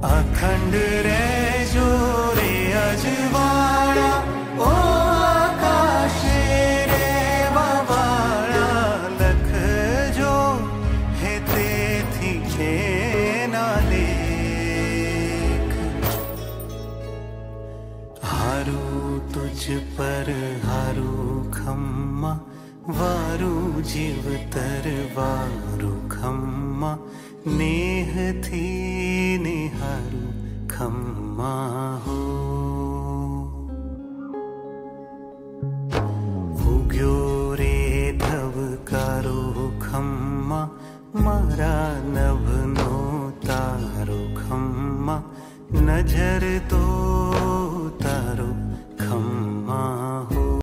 अखंड रे जो रे अजवाड़ा ओ आकाश रे बाबाड़ा लख जो है ते थी के ना लेख हारू तुझ पर हारू खम्मा वारू जीव तर वारू खम्मा नेह थी निहारू खम्मा हो उग्यो रे धवकारो खम्मा मारा नभनो तारो खम्मा नजर तो